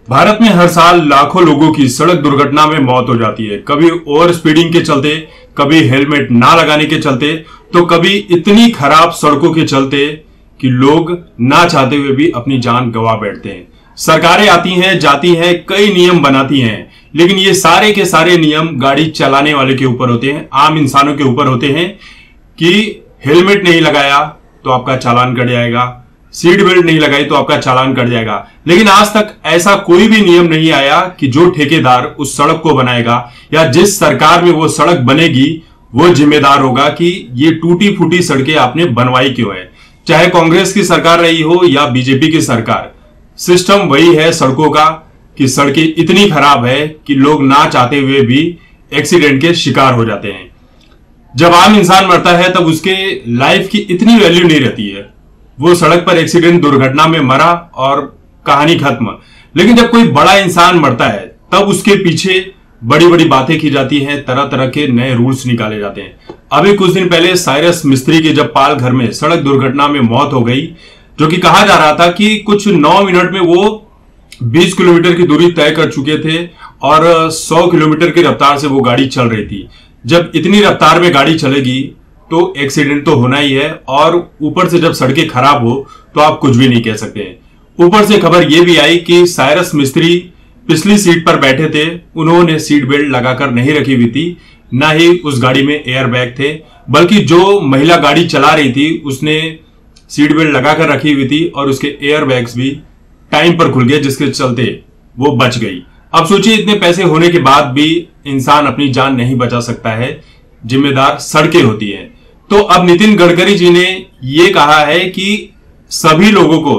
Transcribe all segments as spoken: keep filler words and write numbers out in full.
भारत में हर साल लाखों लोगों की सड़क दुर्घटना में मौत हो जाती है। कभी ओवर स्पीडिंग के चलते, कभी हेलमेट ना लगाने के चलते, तो कभी इतनी खराब सड़कों के चलते कि लोग ना चाहते हुए भी अपनी जान गंवा बैठते हैं। सरकारें आती हैं, जाती हैं, कई नियम बनाती हैं, लेकिन ये सारे के सारे नियम गाड़ी चलाने वाले के ऊपर होते हैं, आम इंसानों के ऊपर होते हैं कि हेलमेट नहीं लगाया तो आपका चालान कट जाएगा, सीट बेल्ट नहीं लगाई तो आपका चालान कट जाएगा। लेकिन आज तक ऐसा कोई भी नियम नहीं आया कि जो ठेकेदार उस सड़क को बनाएगा या जिस सरकार में वो सड़क बनेगी वो जिम्मेदार होगा कि ये टूटी फूटी सड़कें आपने बनवाई क्यों है। चाहे कांग्रेस की सरकार रही हो या बीजेपी की सरकार, सिस्टम वही है सड़कों का कि सड़कें इतनी खराब है कि लोग ना चाहते हुए भी एक्सीडेंट के शिकार हो जाते हैं। जब आम इंसान मरता है तब उसके लाइफ की इतनी वैल्यू नहीं रहती है, वो सड़क पर एक्सीडेंट दुर्घटना में मरा और कहानी खत्म। लेकिन जब कोई बड़ा इंसान मरता है तब उसके पीछे बड़ी बड़ी बातें की जाती हैं, तरह तरह के नए रूल्स निकाले जाते हैं। अभी कुछ दिन पहले साइरस मिस्त्री के जब पाल घर में सड़क दुर्घटना में मौत हो गई, जो कि कहा जा रहा था कि कुछ नौ मिनट में वो बीस किलोमीटर की दूरी तय कर चुके थे और सौ किलोमीटर की रफ्तार से वो गाड़ी चल रही थी। जब इतनी रफ्तार में गाड़ी चलेगी तो एक्सीडेंट तो होना ही है, और ऊपर से जब सड़कें खराब हो तो आप कुछ भी नहीं कह सकते। ऊपर से खबर यह भी आई कि साइरस मिस्त्री पिछली सीट पर बैठे थे, उन्होंने सीट बेल्ट लगाकर नहीं रखी हुई थी, ना ही उस गाड़ी में एयर बैग थे, बल्कि जो महिला गाड़ी चला रही थी उसने सीट बेल्ट लगाकर रखी हुई थी और उसके एयर बैग्स भी टाइम पर खुल गए, जिसके चलते वो बच गई। अब सोचिए, इतने पैसे होने के बाद भी इंसान अपनी जान नहीं बचा सकता है, जिम्मेदार सड़कें होती हैं। तो अब नितिन गडकरी जी ने यह कहा है कि सभी लोगों को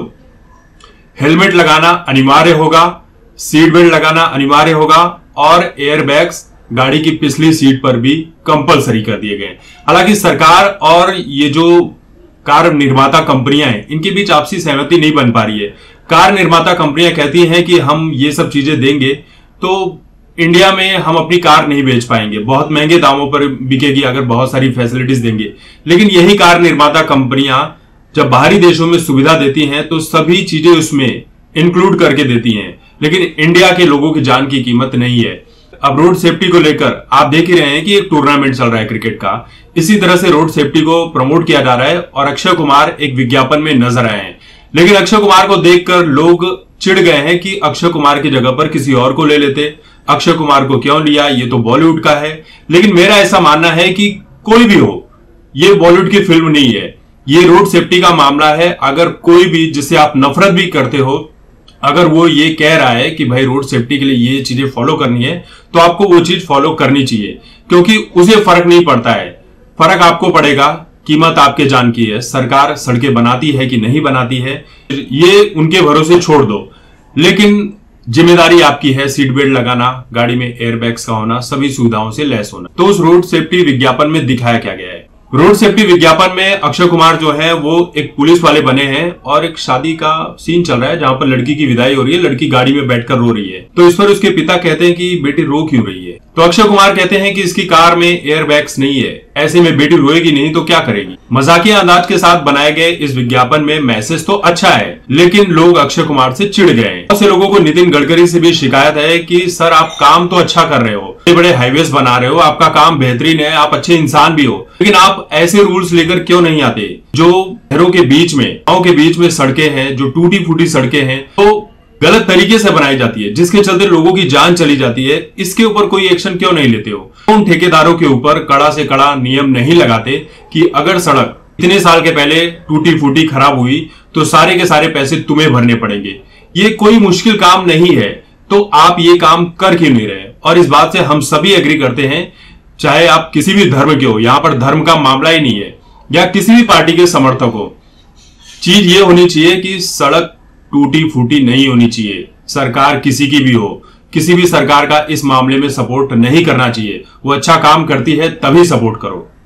हेलमेट लगाना अनिवार्य होगा, सीट बेल्ट लगाना अनिवार्य होगा और एयरबैग्स गाड़ी की पिछली सीट पर भी कंपलसरी कर दिए गए। हालांकि सरकार और ये जो कार निर्माता कंपनियां हैं, इनके बीच आपसी सहमति नहीं बन पा रही है। कार निर्माता कंपनियां कहती हैं कि हम ये सब चीजें देंगे तो इंडिया में हम अपनी कार नहीं बेच पाएंगे, बहुत महंगे दामों पर बिकेगी अगर बहुत सारी फैसिलिटीज देंगे। लेकिन यही कार निर्माता कंपनियां जब बाहरी देशों में सुविधा देती हैं तो सभी चीजें उसमें इंक्लूड करके देती हैं, लेकिन इंडिया के लोगों की जान की कीमत नहीं है। अब रोड सेफ्टी को लेकर आप देख ही रहे हैं कि एक टूर्नामेंट चल रहा है क्रिकेट का, इसी तरह से रोड सेफ्टी को प्रमोट किया जा रहा है और अक्षय कुमार एक विज्ञापन में नजर आए हैं। लेकिन अक्षय कुमार को देखकर लोग चिढ़ गए हैं कि अक्षय कुमार की जगह पर किसी और को ले लेते, अक्षय कुमार को क्यों लिया, ये तो बॉलीवुड का है। लेकिन मेरा ऐसा मानना है कि कोई भी हो, ये बॉलीवुड की फिल्म नहीं है, ये रोड सेफ्टी का मामला है। अगर कोई भी जिससे आप नफरत भी करते हो, अगर वो ये कह रहा है कि भाई रोड सेफ्टी के लिए ये चीजें फॉलो करनी है, तो आपको वो चीज फॉलो करनी चाहिए, क्योंकि उसे फर्क नहीं पड़ता है। फर्क आपको पड़ेगा, कीमत आपके जान की है। सरकार सड़कें बनाती है कि नहीं बनाती है, ये उनके भरोसे छोड़ दो, लेकिन जिम्मेदारी आपकी है सीट बेल्ट लगाना, गाड़ी में एयरबैग्स का होना, सभी सुविधाओं से लैस होना। तो उस रोड सेफ्टी विज्ञापन में दिखाया क्या गया है? रोड सेफ्टी विज्ञापन में अक्षय कुमार जो है वो एक पुलिस वाले बने हैं और एक शादी का सीन चल रहा है जहां पर लड़की की विदाई हो रही है, लड़की गाड़ी में बैठकर रो रही है। तो इस पर उसके पिता कहते हैं कि बेटी रो क्यों रही है? तो अक्षय कुमार कहते हैं कि इसकी कार में एयरबैग्स नहीं है, ऐसे में बेटी रोएगी नहीं तो क्या करेगी। मजाकिया अंदाज के साथ बनाए गए इस विज्ञापन में मैसेज तो अच्छा है, लेकिन लोग अक्षय कुमार से चिढ़ गए हैं। बहुत से लोगों को नितिन गडकरी से भी शिकायत है कि सर आप काम तो अच्छा कर रहे हो, बड़े हाईवेज बना रहे हो, आपका काम बेहतरीन है, आप अच्छे इंसान भी हो, लेकिन आप ऐसे रूल्स लेकर क्यों नहीं आते? जो शहरों के बीच में, गांव के बीच में सड़कें हैं, जो टूटी फूटी सड़कें हैं, तो गलत तरीके से बनाई जाती है, जिसके चलते लोगों की जान चली जाती है, इसके ऊपर कोई एक्शन क्यों नहीं लेते हो? उन ठेकेदारों के ऊपर कड़ा से कड़ा नियम नहीं लगाते कि अगर सड़क इतने साल के पहले टूटी फूटी खराब हुई तो सारे के सारे पैसे तुम्हें भरने पड़ेंगे। ये कोई मुश्किल काम नहीं है, तो आप ये काम कर क्यों नहीं रहे? और इस बात से हम सभी एग्री करते हैं, चाहे आप किसी भी धर्म के हो, यहां पर धर्म का मामला ही नहीं है, या किसी भी पार्टी के समर्थक हो। चीज ये होनी चाहिए कि सड़क टूटी फूटी नहीं होनी चाहिए। सरकार किसी की भी हो, किसी भी सरकार का इस मामले में सपोर्ट नहीं करना चाहिए। वो अच्छा काम करती है तभी सपोर्ट करो।